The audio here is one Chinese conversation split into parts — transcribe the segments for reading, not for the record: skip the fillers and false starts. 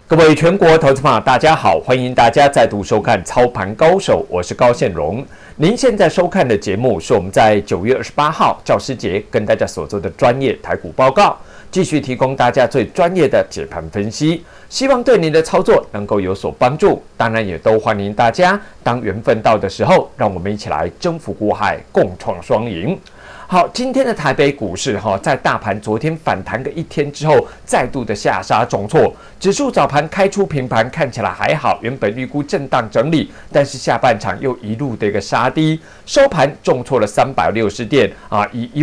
各位全国投资朋友，大家好，欢迎大家再度收看《操盘高手》，我是高宪荣。您现在收看的节目是我们在9月28号教师节跟大家所做的专业台股报告，继续提供大家最专业的解盘分析，希望对您的操作能够有所帮助。当然，也都欢迎大家当缘分到的时候，让我们一起来征服股海，共创双赢。好，今天的台北股市在大盘昨天反弹个一天之后，再度的下杀重挫，指数早盘开出平盘，看起来还好，原本预估震荡整理，但是下半场又一路的一个杀低，收盘重挫了360点以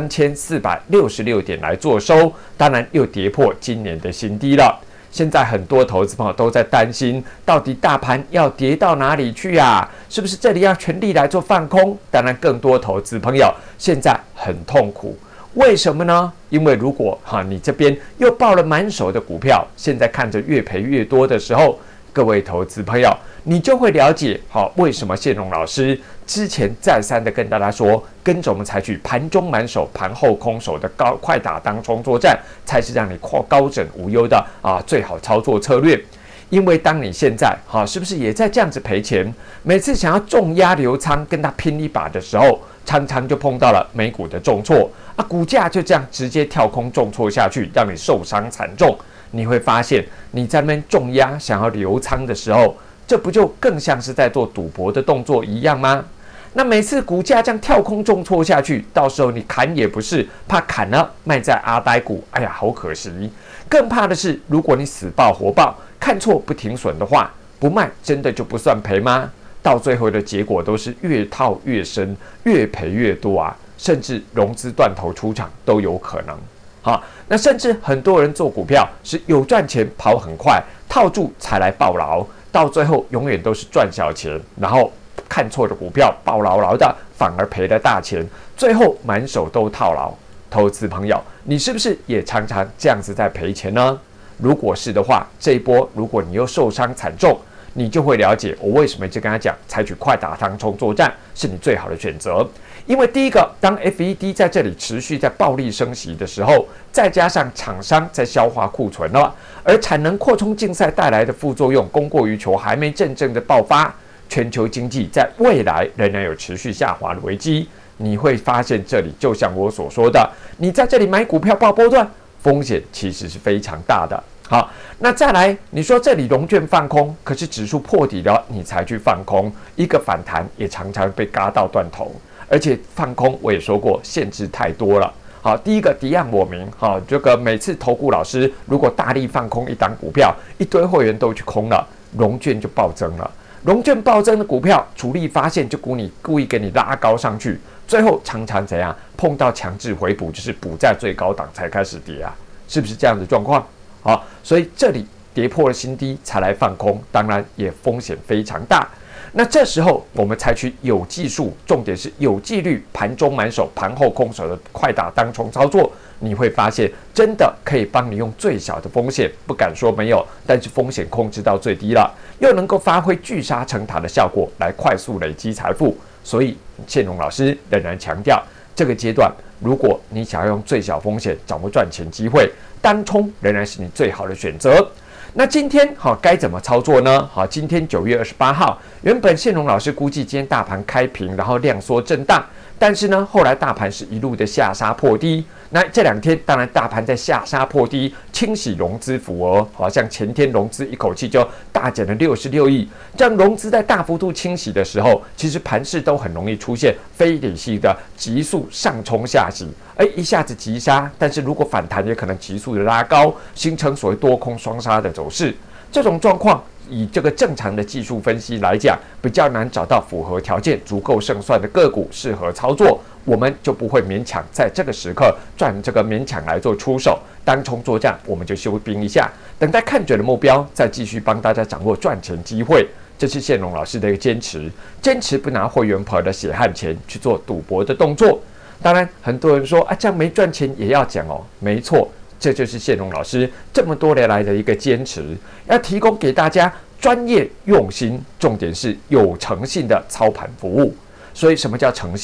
13466点来做收，当然又跌破今年的新低了。现在很多投资朋友都在担心，到底大盘要跌到哪里去啊？是不是这里要全力来做放空？当然，更多投资朋友现在很痛苦，为什么呢？因为如果你这边又抱了满手的股票，现在看着越赔越多的时候，各位投资朋友，你就会了解为什么宪荣老师之前再三的跟大家说，跟着我们采取盘中满手、盘后空手的快打当冲作战，才是让你高枕无忧的最好操作策略。因为当你现在是不是也在这样子赔钱？每次想要重压留仓跟他拼一把的时候，常常就碰到了美股的重挫股价就这样直接跳空重挫下去，让你受伤惨重。你会发现你在那边重压想要留仓的时候，这不就更像是在做赌博的动作一样吗？那每次股价这样跳空重挫下去，到时候你砍也不是，怕砍了卖在阿呆股，哎呀，好可惜。更怕的是，如果你死抱活抱，看错不停损的话，不卖真的就不算赔吗？到最后的结果都是越套越深，越赔越多甚至融资断头出场都有可能。那甚至很多人做股票是有赚钱跑很快，套住才来抱牢，到最后永远都是赚小钱，然后看错的股票抱牢牢的，反而赔了大钱，最后满手都套牢。投资朋友，你是不是也常常这样子在赔钱呢？如果是的话，这一波如果你又受伤惨重，你就会了解我为什么一直跟他讲，采取快打当冲作战是你最好的选择。因为第一个，当 FED 在这里持续在暴力升息的时候，再加上厂商在消化库存了，而产能扩充竞赛带来的副作用供过于求还没真正的爆发，全球经济在未来仍然有持续下滑的危机。你会发现这里就像我所说的，你在这里买股票报波段，风险其实是非常大的。好，那再来，你说这里融券放空，可是指数破底了，你才去放空，一个反弹也常常被嘎到断头，而且放空我也说过，限制太多了。好，第一个敌暗我明，这个每次投顾老师如果大力放空一档股票，一堆会员都去空了，融券就暴增了。融券暴增的股票，主力发现就故意给你拉高上去，最后常常怎样碰到强制回补，就是补在最高档才开始跌是不是这样的状况？好，所以这里跌破了新低才来放空，当然也风险非常大。那这时候我们采取有技术，重点是有纪律，盘中满手、盘后空手的快打当冲操作，你会发现真的可以帮你用最小的风险，不敢说没有，但是风险控制到最低了，又能够发挥聚沙成塔的效果，来快速累积财富。所以宪荣老师仍然强调，这个阶段如果你想要用最小风险掌握赚钱机会，单冲仍然是你最好的选择。那今天该怎么操作呢？今天9月28号，原本宪荣老师估计今天大盘开平，然后量缩震荡，但是呢，后来大盘是一路的下杀破低。那这两天当然大盘在下杀破低，清洗融资余额，好像前天融资一口气就大减了66亿。这样融资在大幅度清洗的时候，其实盘势都很容易出现非理性的急速上冲下洗，一下子急杀，但是如果反弹也可能急速的拉高，形成所谓多空双杀的走势。这种状况以这个正常的技术分析来讲，比较难找到符合条件、足够胜算的个股适合操作，我们就不会勉强在这个时刻勉强来做出手。单冲作战，我们就休兵一下，等待看准的目标，再继续帮大家掌握赚钱机会。这是宪荣老师的一个坚持不拿会员朋友的血汗钱去做赌博的动作。当然，很多人说这样没赚钱也要讲没错。这就是宪荣老师这么多年来的一个坚持，要提供给大家专业用心，重点是有诚信的操盘服务。所以什么叫诚信？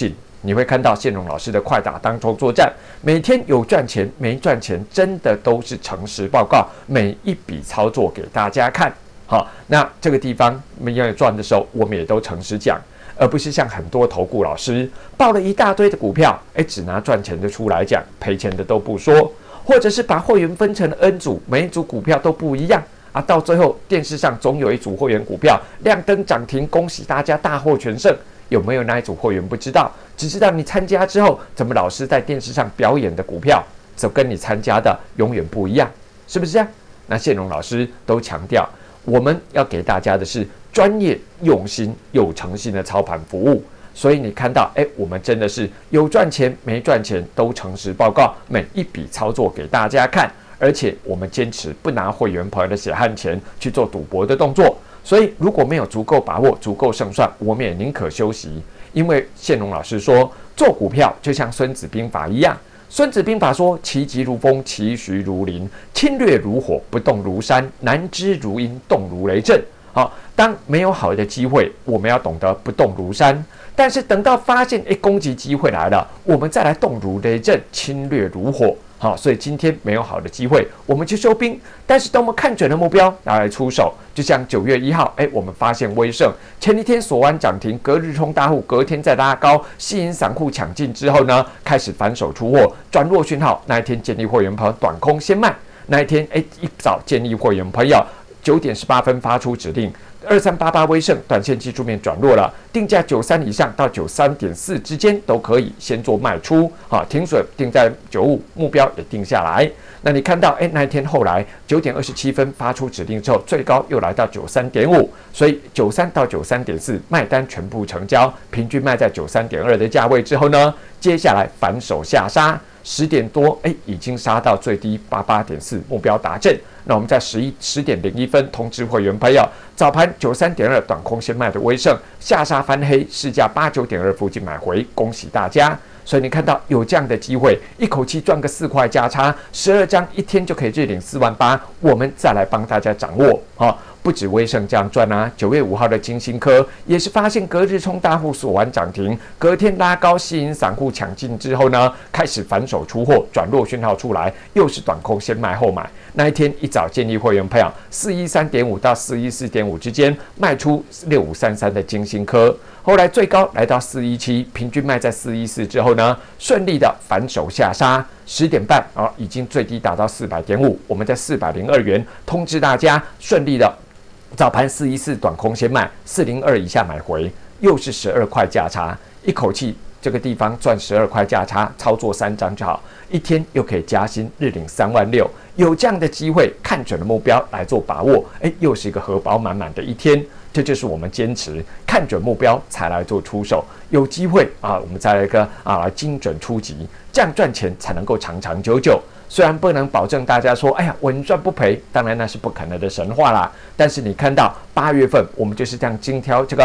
你会看到宪荣老师的快打当冲作战，每天有赚钱没赚钱，真的都是诚实报告，每一笔操作给大家看。好，那这个地方没有赚的时候，我们也都诚实讲，而不是像很多投顾老师报了一大堆的股票，只拿赚钱的出来讲，赔钱的都不说，或者是把会员分成 N 组，每一组股票都不一样啊，到最后电视上总有一组会员股票亮灯涨停，恭喜大家大获全胜。有没有那一组会员不知道，只知道你参加之后，怎么老师在电视上表演的股票，则跟你参加的永远不一样，是不是这样？那宪荣老师都强调，我们要给大家的是专业、用心、有诚信的操盘服务。所以你看到，我们真的是有赚钱没赚钱都诚实报告，每一笔操作给大家看，而且我们坚持不拿会员朋友的血汗钱去做赌博的动作。所以如果没有足够把握、足够胜算，我们也宁可休息。因为宪荣老师说，做股票就像孙子兵法一样，孙子兵法说：其疾如风，其徐如林，侵略如火，不动如山，难知如阴，动如雷震。好，当没有好的机会，我们要懂得不动如山，但是等到发现攻击机会来了，我们再来动如雷震，侵略如火。好，所以今天没有好的机会，我们去收兵。但是等我们看准了目标，拿来出手。就像9月1号，我们发现威盛前一天锁完涨停，隔日冲大户，隔天再拉高，吸引散户抢进之后呢，开始反手出货，转弱讯号。那一天建议会员朋友短空先卖。那一天一早建议会员朋友9点18分发出指令。2388威盛短线技术面转弱了，定价93以上到93.4之间都可以先做卖出，停损定在95，目标也定下来。那你看到，那一天后来9点27分发出指令之后，最高又来到93.5，所以93到93.4卖单全部成交，平均卖在93.2的价位之后呢，接下来反手下杀。10点多，已经杀到最低88.4，目标达阵。那我们在10点01分通知会员朋友，早盘93.2短空先卖的威盛下杀翻黑，市价89.2附近买回，恭喜大家。所以你看到有这样的机会，一口气赚个4块价差，12张一天就可以日领48000，我们再来帮大家掌握不止威盛这样赚啊，9月5号的金星科也是发现隔日冲大户锁完涨停，隔天拉高吸引散户抢进之后呢，开始反手出货，转弱讯号出来，又是短空先卖后买。那一天一早建议会员朋友413.5到414.5之间卖出6533的金星科，后来最高来到417，平均卖在414之后呢，顺利的反手下杀。10点半已经最低达到400.5，我们在402元通知大家，顺利的早盘414短空先卖，402以下买回，又是12块价差，一口气这个地方赚12块价差，操作3张就好，一天又可以加薪，日领36000。有这样的机会，看准了目标来做把握，又是一个荷包满满的一天。这就是我们坚持看准目标才来做出手，有机会我们再来一个精准出击，这样赚钱才能够长长久久。虽然不能保证大家说稳赚不赔，当然那是不可能的神话啦。但是你看到8月份我们就是这样精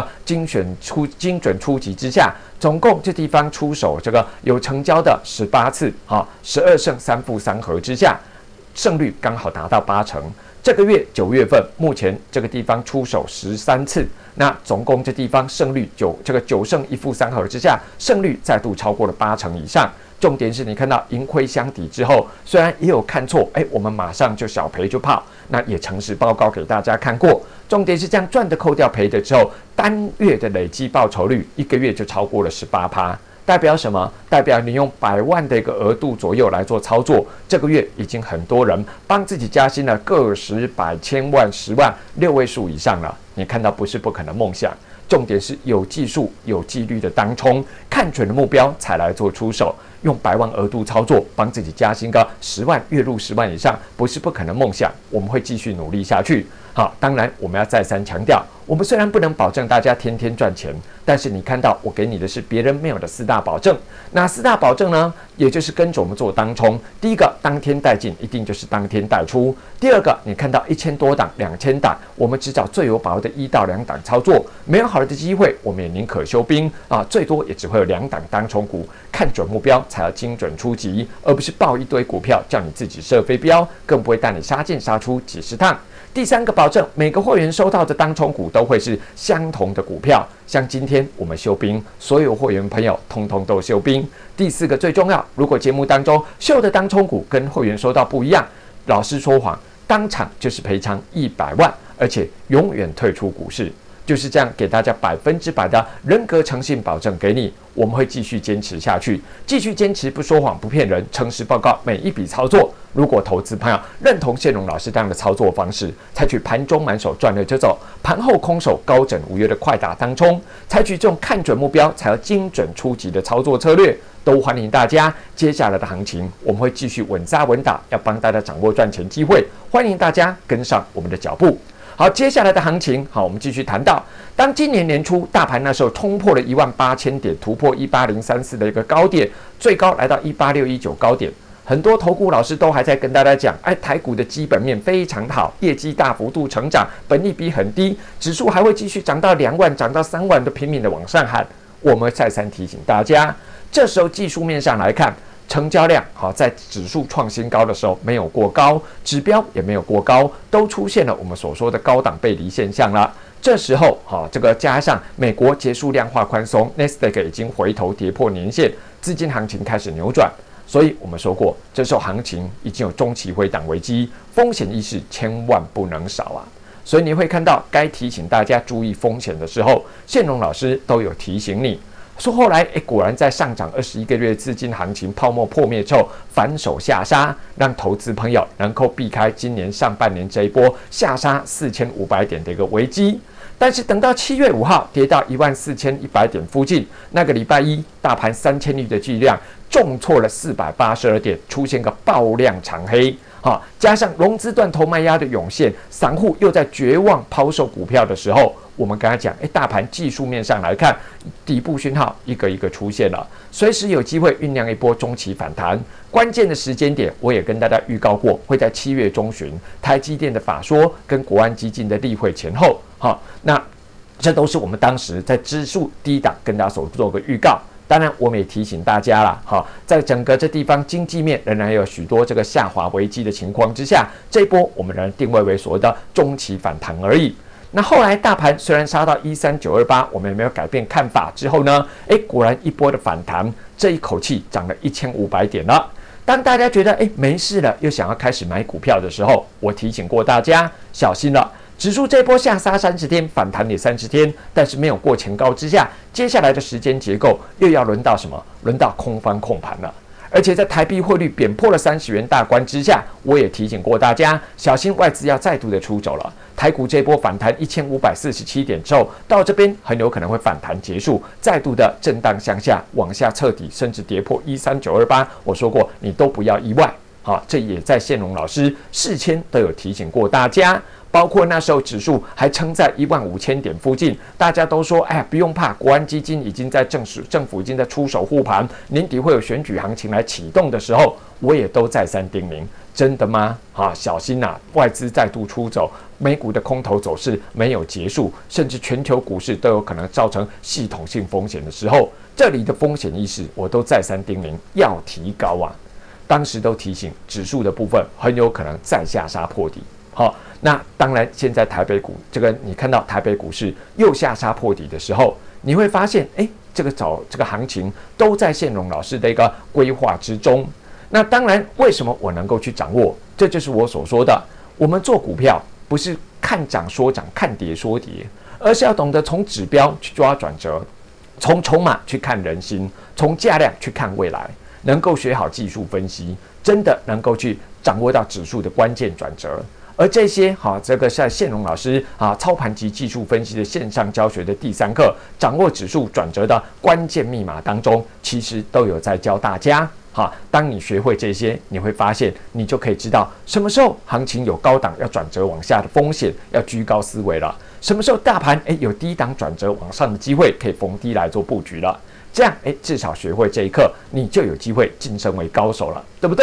准出击之下，总共这地方出手这个有成交的18次，12胜3负3和之下，胜率刚好达到80%。这个月9月份，目前这个地方出手13次，那总共这地方胜率9胜1负3和之下，胜率再度超过了80%以上。重点是你看到盈亏相抵之后，虽然也有看错，我们马上就小赔就跑，那也诚实报告给大家看过。重点是这样赚的扣掉赔的之后，单月的累计报酬率1个月就超过了18%。代表什么？代表你用100万的一个额度左右来做操作，这个月已经很多人帮自己加薪了，个10、100、千万、10万6位数以上了。你看到不是不可能梦想，重点是有技术、有纪律的当冲，看准了目标才来做出手。用100万额度操作，帮自己加薪个10万，月入10万以上，不是不可能梦想。我们会继续努力下去。好，当然我们要再三强调，我们虽然不能保证大家天天赚钱，但是你看到我给你的是别人没有的4大保证。哪4大保证呢？也就是跟着我们做当冲。第一个，当天带进，一定就是当天带出。第二个，你看到1000多档、2000档，我们只找最有把握的1到2档操作。没有好的机会，我们也宁可休兵最多也只会有2档当冲股。看准目标才要精准出击，而不是报一堆股票叫你自己射飞镖，更不会带你杀进杀出几10趟。 第三个保证，每个会员收到的当冲股都会是相同的股票。像今天我们休兵，所有会员朋友通通都休兵。第四个最重要，如果节目当中秀的当冲股跟会员收到不一样，老师说谎，当场就是赔偿100万，而且永远退出股市。就是这样，给大家100%的人格诚信保证给你，我们会继续坚持下去，继续坚持不说谎、不骗人，诚实报告每一笔操作。如果投资朋友认同谢龙老师这样的操作方式，采取盘中满手赚了就走，盘后空手高枕无忧的快打当冲，采取这种看准目标才要精准出击的操作策略，都欢迎大家。接下来的行情，我们会继续稳扎稳打，要帮大家掌握赚钱机会，欢迎大家跟上我们的脚步。好，接下来的行情，好，我们继续谈到，当今年年初大盘那时候冲破了18000点，突破18034的一个高点，最高来到18619高点，很多投顾老师都还在跟大家讲，台股的基本面非常好，业绩大幅度成长，本益比很低，指数还会继续涨到2万，涨到3万，都拼命的往上喊。我们再三提醒大家，这时候技术面上来看，成交量好，在指数创新高的时候没有过高，指标也没有过高，都出现了我们所说的高档背离现象了。这时候这个加上美国结束量化宽松 ，Nasdaq 已经回头跌破年线，资金行情开始扭转。所以我们说过，这时候行情已经有中期回档危机，风险意识千万不能少啊。所以你会看到，该提醒大家注意风险的时候，宪荣老师都有提醒你。说后来，果然在上涨21个月资金行情泡沫破灭之后，反手下杀，让投资朋友能够避开今年上半年这一波下杀4500点的一个危机。但是等到7月5号跌到14100点附近，那个礼拜一大盘3000亿的巨量重挫了482点，出现个爆量长黑。加上融资断头卖压的涌现，散户又在绝望抛售股票的时候，我们刚才讲，大盘技术面上来看，底部讯号一个一个出现了，随时有机会酝酿一波中期反弹。关键的时间点，我也跟大家预告过，会在7月中旬，台积电的法说跟国安基金的例会前后。那这都是我们当时在指数低档跟大家所做个预告。当然，我们也提醒大家啦，在整个这地方经济面仍然有许多这个下滑危机的情况之下，这一波我们仍然定位为所谓的中期反弹而已。那后来大盘虽然杀到13928，我们也没有改变看法之后呢，果然一波的反弹，这一口气涨了1500点了。当大家觉得没事了，又想要开始买股票的时候，我提醒过大家小心了。指数这波下杀30天，反弹也30天，但是没有过前高之下，接下来的时间结构又要轮到什么？轮到空方控盘了。而且在台币汇率贬破了30元大关之下，我也提醒过大家，小心外资要再度的出走了。台股这波反弹1547点之后，到这边很有可能会反弹结束，再度的震荡向下，往下彻底，甚至跌破13928。我说过，你都不要意外。这也在宪荣老师事前都有提醒过大家，包括那时候指数还撑在15000点附近，大家都说，不用怕，国安基金已经在政府已经在出手护盘，年底会有选举行情来启动的时候，我也都再三叮咛，真的吗？小心啊，外资再度出走，美股的空头走势没有结束，甚至全球股市都有可能造成系统性风险的时候，这里的风险意识我都再三叮咛要提高啊。当时都提醒，指数的部分很有可能再下杀破底。那当然，现在台北股你看到台北股市又下杀破底的时候，你会发现，这个行情都在宪荣老师的一个规划之中。那当然，为什么我能够去掌握？这就是我所说的，我们做股票不是看涨说涨，看跌说跌，而是要懂得从指标去抓转折，从筹码去看人心，从价量去看未来。能够学好技术分析，真的能够去掌握到指数的关键转折。而这些这个像宪荣老师操盘及技术分析的线上教学的第3课，掌握指数转折的关键密码当中，其实都有在教大家。当你学会这些，你会发现你就可以知道什么时候行情有高档要转折往下的风险，要居高思维了。什么时候大盘有低档转折往上的机会，可以逢低来做布局了。这样至少学会这一课，你就有机会晋升为高手了，对不对？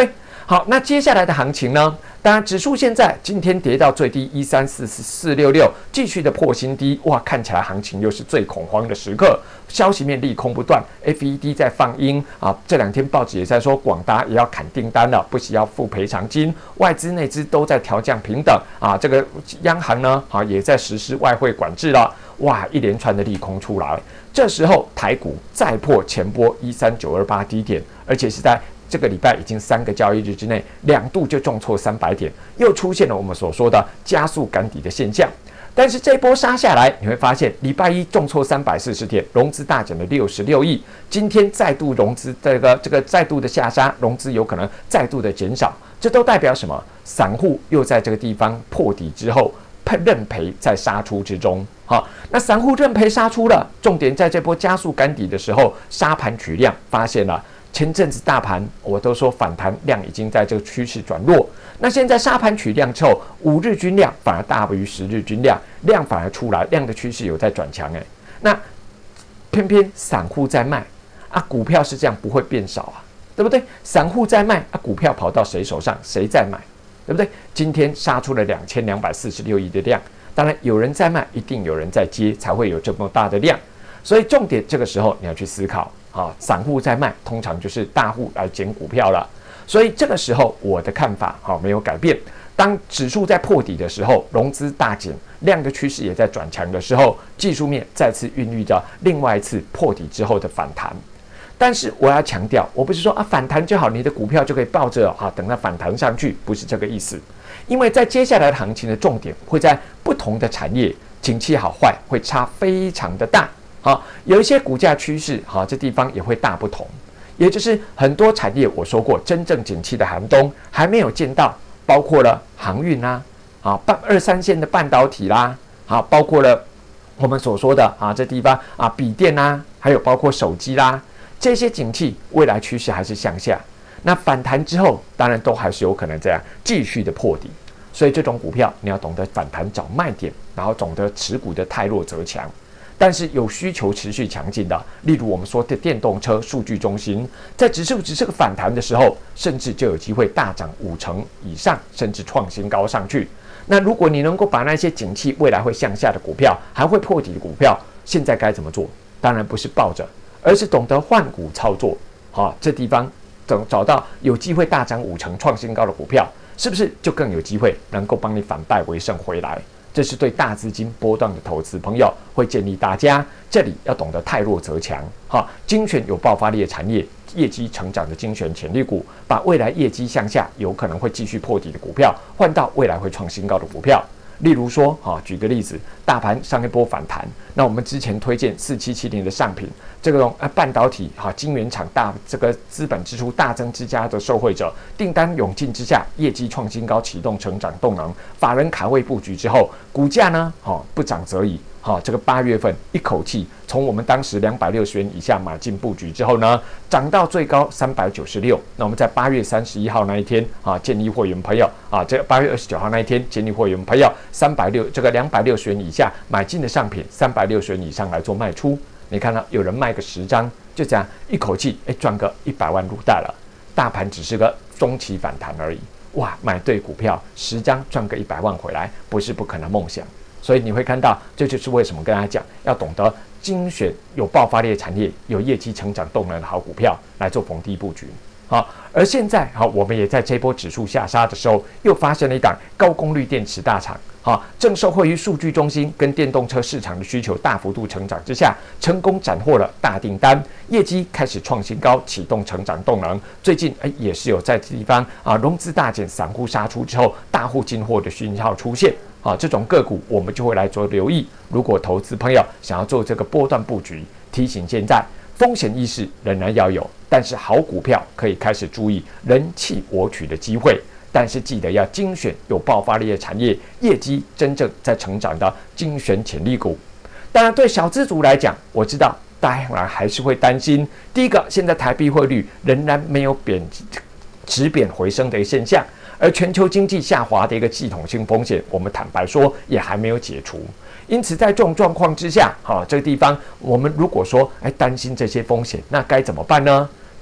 好，那接下来的行情呢？当然，指数现在今天跌到最低1344466，继续的破新低，哇，看起来行情又是最恐慌的时刻，消息面利空不断 ，FED 在放鹰啊，这2天报纸也在说广达也要砍订单了，不惜要付赔偿金，外资内资都在调降平等啊，这个央行呢也在实施外汇管制了，哇，一连串的利空出来，这时候台股再破前波13928低点，而且是在这个礼拜已经3个交易日之内2度就重挫300点，又出现了我们所说的加速赶底的现象。但是这波杀下来，你会发现礼拜一重挫340点，融资大减了66亿。今天再度融资这个再度的下杀，融资有可能再度的减少，这都代表什么？散户又在这个地方破底之后认赔在杀出之中。好，那散户认赔杀出了，重点在这波加速赶底的时候，杀盘取量，发现了。前阵子大盘我都说反弹量已经在这个趋势转弱，那现在杀盘取量之后，5日均量反而大于10日均量，量反而出来，量的趋势有在转强那偏偏散户在卖啊，股票是这样不会变少啊，对不对？散户在卖啊，股票跑到谁手上，谁在买，对不对？今天杀出了2246亿的量，当然有人在卖，一定有人在接，才会有这么大的量。所以重点这个时候你要去思考。散户在卖，通常就是大户来捡股票了。所以这个时候我的看法没有改变。当指数在破底的时候，融资大减，量的趋势也在转强的时候，技术面再次孕育着另外一次破底之后的反弹。但是我要强调，我不是说反弹就好，你的股票就可以抱着等它反弹上去，不是这个意思。因为在接下来的行情的重点会在不同的产业，景气好坏会差非常的大。有一些股价趋势，这地方也会大不同，也就是很多产业，我说过，真正景气的寒冬还没有见到，包括了航运啦，2、3线的半导体啦，包括了我们所说的这地方笔电啦，还有包括手机啦，这些景气未来趋势还是向下，那反弹之后，当然都还是有可能这样继续的破底，所以这种股票你要懂得反弹找卖点，然后懂得持股的汰弱则强。但是有需求持续强劲的，例如我们说的电动车数据中心，在指数只是个反弹的时候，甚至就有机会大涨50%以上，甚至创新高上去。那如果你能够把那些景气未来会向下的股票，还会破底的股票，现在该怎么做？当然不是抱着，而是懂得换股操作。这地方找到有机会大涨50%创新高的股票，是不是就更有机会能够帮你反败为胜回来？这是对大资金波段的投资朋友会建议大家，这里要懂得汰弱则强，精选有爆发力的产业，业绩成长的精选潜力股，把未来业绩向下有可能会继续破底的股票，换到未来会创新高的股票。例如说，举个例子，大盘上一波反弹，那我们之前推荐4770的上品，这个半导体晶圆厂这个资本支出大增之家的受惠者，订单涌进之下，业绩创新高，启动成长动能，法人卡位布局之后，股价呢，不涨则已。这个8月份一口气从我们当时260元以下买进布局之后呢，涨到最高396。那我们在8月31号那一天建议会员朋友这8月29号那一天建议会员朋友260元以下买进的上品，360元以上来做卖出。你看到有人卖个10张，就这样一口气赚个100万入袋了。大盘只是个中期反弹而已，哇，买对股票10张赚个100万回来，不是不可能梦想。所以你会看到，这就是为什么跟大家讲，要懂得精选有爆发力的产业、有业绩成长动能的好股票来做逢低布局。而现在我们也在这波指数下杀的时候，又发生了一档高功率电池大厂，正受惠于数据中心跟电动车市场的需求大幅度成长之下，成功斩获了大订单，业绩开始创新高，启动成长动能。最近也是有在这地方融资大减，散户杀出之后，大户进货的讯号出现。这种个股我们就会来做留意。如果投资朋友想要做这个波段布局，提醒现在风险意识仍然要有，但是好股票可以开始注意人气我取的机会，但是记得要精选有爆发力的产业，业绩真正在成长的精选潜力股。当然对小资族来讲，我知道当然还是会担心，第一个，现在台币汇率仍然没有止贬回升的一个现象，而全球经济下滑的一个系统性风险，我们坦白说也还没有解除。因此在这种状况之下，这个地方我们如果说担心这些风险，那该怎么办呢？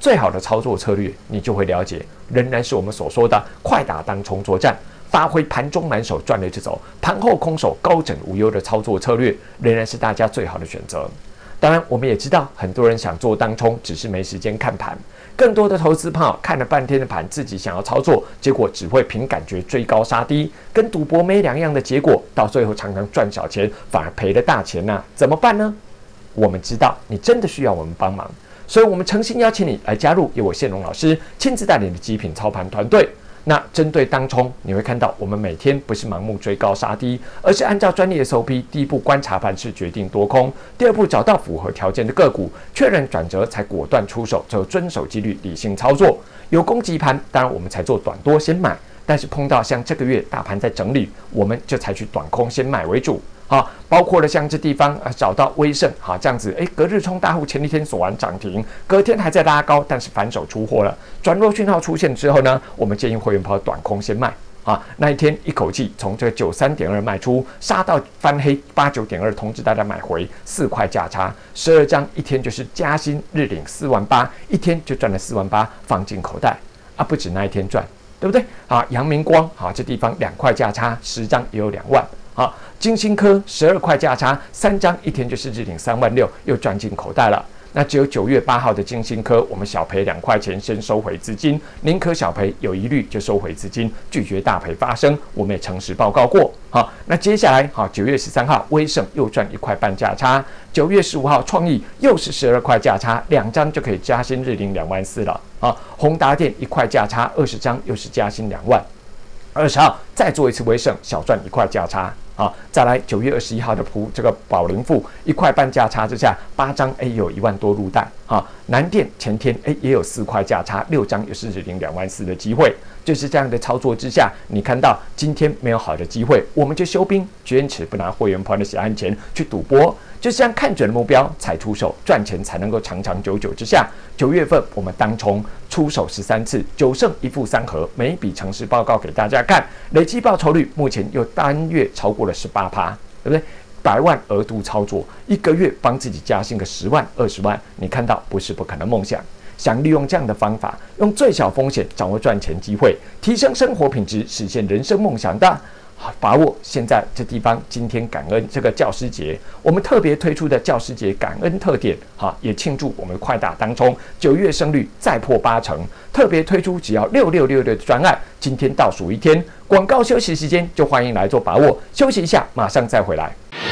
最好的操作策略，你就会了解，仍然是我们所说的快打当冲作战，发挥盘中满手赚了就走，盘后空手高枕无忧的操作策略，仍然是大家最好的选择。当然，我们也知道很多人想做当冲，只是没时间看盘。更多的投资炮看了半天的盘，自己想要操作，结果只会凭感觉追高杀低，跟赌博没两样的结果，到最后常常赚小钱，反而赔了大钱呐，怎么办呢？我们知道你真的需要我们帮忙，所以我们诚心邀请你来加入由我宪荣老师亲自带领的极品操盘团队。那针对当冲，你会看到我们每天不是盲目追高杀低，而是按照专业 SOP， 第一步观察盘势决定多空，第二步找到符合条件的个股，确认转折才果断出手，最后遵守纪律理性操作。有攻击盘，当然我们才做短多先买，但是碰到像这个月大盘在整理，我们就采取短空先买为主。包括了像这地方找到威盛这样子，隔日冲大户前一天锁完涨停，隔天还在拉高，但是反手出货了。转弱讯号出现之后呢，我们建议会员朋友短空先卖那一天一口气从这个93.2卖出，杀到翻黑89.2，通知大家买回4块价差，12张一天就是加薪日领4万8，一天就赚了4万8，放进口袋不止那一天赚，对不对阳明光这地方2块价差，10张也有2万。金星科12块价差，3张一天就是日领3万6，又赚进口袋了。那只有9月8号的金星科，我们小赔2块钱，先收回资金，宁可小赔有疑虑就收回资金，拒绝大赔发生，我们也诚实报告过。那接下来9月13号威盛又赚1块半价差，9月15号创意又是12块价差，2张就可以加薪日领2万4了。宏达电1块价差，20张又是加薪2万。20号再做一次威盛，小赚1块价差。再来9月21号的这个宝林富1块半价差之下，8张有1万多入袋南电前天也有4块价差，6张又是日领2万4的机会。就是这样的操作之下，你看到今天没有好的机会，我们就休兵，坚持不拿会员朋友的血汗钱去赌博，就是这样看准了目标才出手，赚钱才能够长长久久之下。9月份我们当冲出手13次，9胜1负3和，每一笔诚实报告给大家看，累计报酬率目前又单月超过了18%，对不对？100万额度操作，一个月帮自己加薪个10万、20万，你看到不是不可能梦想。想利用这样的方法，用最小风险掌握赚钱机会，提升生活品质，实现人生梦想的，把握现在这地方。今天感恩这个教师节，我们特别推出的教师节感恩特点，也庆祝我们快打当冲9月胜率再破80%，特别推出只要6666的专案，今天倒数1天，广告休息时间就欢迎来做把握，休息一下，马上再回来。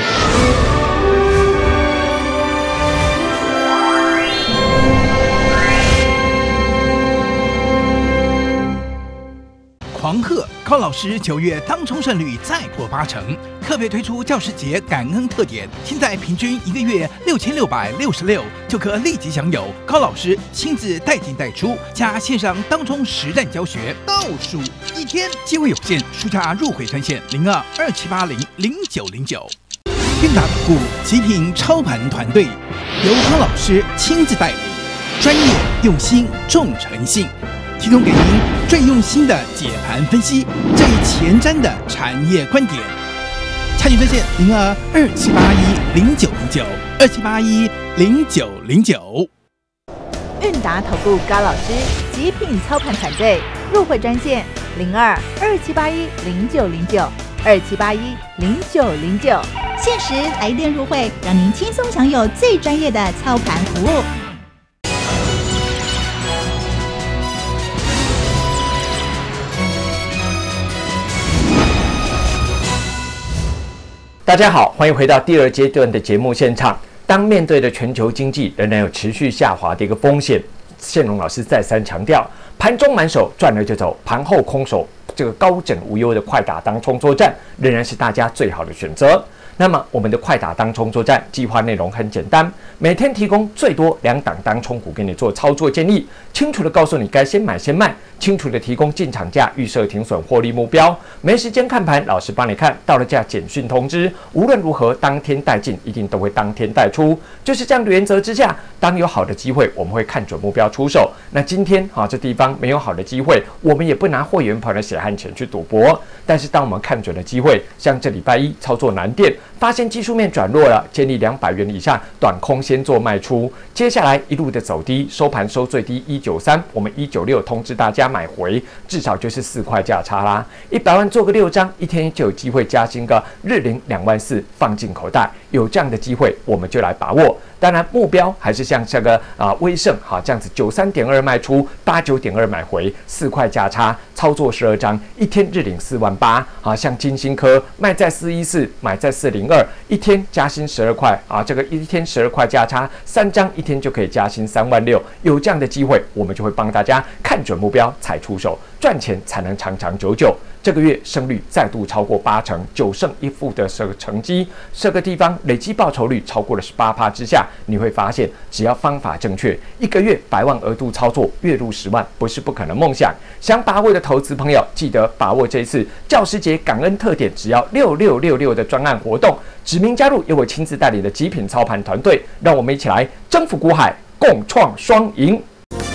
狂贺高老师9月当冲胜率再破80%，特别推出教师节感恩特点，现在平均一个月6666就可立即享有高老师亲自带进带出加线上当冲实战教学，倒数1天，机会有限，书价入会专线0227800909。韵达投顾极品操盘团队由高老师亲自带领，专业用心重诚信，提供给您最用心的解盘分析，最前瞻的产业观点。参与专线0227810909，27810909。 韵达投顾高老师极品操盘团队入会专线0227810909，27810909。限时来电入会，让您轻松享有最专业的操盘服务。 大家好，欢迎回到第2阶段的节目现场。当面对的全球经济仍然有持续下滑的一个风险，宪荣老师再三强调，盘中满手赚了就走，盘后空手这个高枕无忧的快打当冲作战，仍然是大家最好的选择。那么我们的快打当冲作战计划内容很简单，每天提供最多2档当冲股给你做操作建议，清楚的告诉你该先买先卖，清楚的提供进场价、预设停损获利目标。没时间看盘，老师帮你看，到了价简讯通知，无论如何当天带进，一定都会当天带出。就是这样的原则之下，当有好的机会，我们会看准目标出手。那今天这地方没有好的机会，我们也不拿会员朋友的血汗钱去赌博。但是当我们看准了机会，像这礼拜1操作南电发现技术面转弱了，建议200元以下短空先做卖出。接下来一路的走低，收盘收最低193，我们196通知大家买回，至少就是4块价差啦。100万做个6张，一天就有机会加薪个日领2万4，放进口袋。有这样的机会，我们就来把握。当然，目标还是像这个威盛这样子93.2卖出，89.2买回，4块价差，操作12张，一天日领4万8。像金星科卖在414，买在402，一天加薪12块这个一天12块价差，3张一天就可以加薪3万6。有这样的机会，我们就会帮大家看准目标才出手，赚钱才能长长久久。这个月胜率再度超过80%，9胜1负的这个成绩，这个地方累积报酬率超过了18%之下，你会发现，只要方法正确，一个月100万额度操作，月入10万不是不可能梦想。想把握的投资朋友，记得把握这一次教师节感恩特点，只要6666的专案活动，指名加入由我亲自带领的极品操盘团队，让我们一起来征服股海，共创双赢。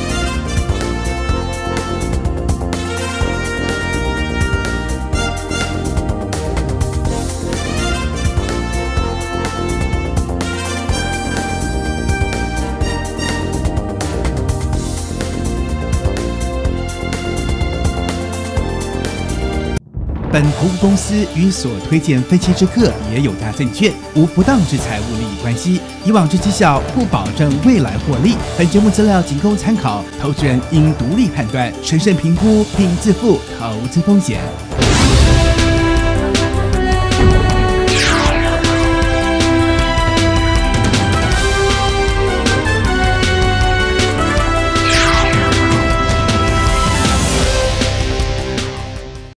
本投顾公司与所推荐分期之客也有大证券无不当之财务利益关系，以往之绩效不保证未来获利。本节目资料仅供参考，投资人应独立判断、审慎评估并自负投资风险。